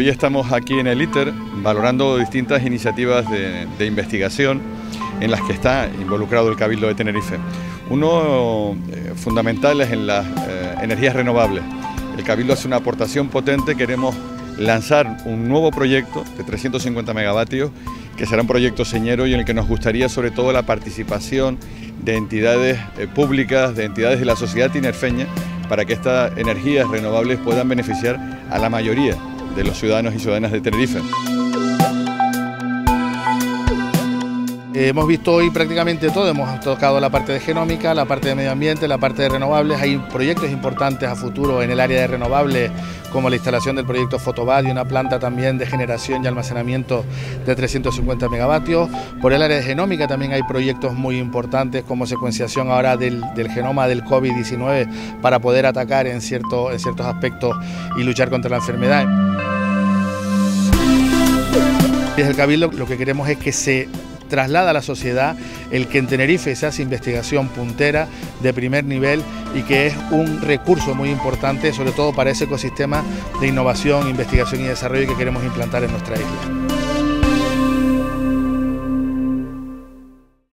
hoy estamos aquí en el ITER valorando distintas iniciativas de investigación en las que está involucrado el Cabildo de Tenerife. Uno fundamental es en las energías renovables. El Cabildo hace una aportación potente, queremos lanzar un nuevo proyecto de 350 megavatios que será un proyecto señero y en el que nos gustaría sobre todo la participación de entidades públicas, de entidades de la sociedad tinerfeña, para que estas energías renovables puedan beneficiar a la mayoría de los ciudadanos y ciudadanas de Tenerife. Hemos visto hoy prácticamente todo, hemos tocado la parte de genómica, la parte de medio ambiente, la parte de renovables. Hay proyectos importantes a futuro en el área de renovables, como la instalación del proyecto Fotobad y una planta también de generación y almacenamiento de 350 megavatios. Por el área de genómica también hay proyectos muy importantes como secuenciación ahora del genoma del COVID-19 para poder atacar en ciertos aspectos y luchar contra la enfermedad. Desde el Cabildo lo que queremos es que se traslada a la sociedad el que en Tenerife se hace investigación puntera de primer nivel y que es un recurso muy importante, sobre todo para ese ecosistema de innovación, investigación y desarrollo que queremos implantar en nuestra isla.